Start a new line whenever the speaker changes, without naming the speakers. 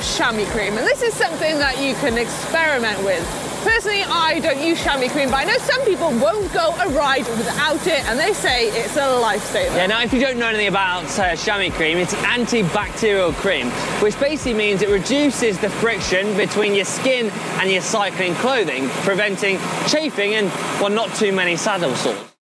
chamois cream, and this is something that you can experiment with. Personally, I don't use chamois cream, but I know some people won't go a ride without it, and they say it's a lifesaver.
Yeah, now if you don't know anything about chamois cream, it's antibacterial cream, which basically means it reduces the friction between your skin and your cycling clothing, preventing chafing and, well, not too many saddle sores.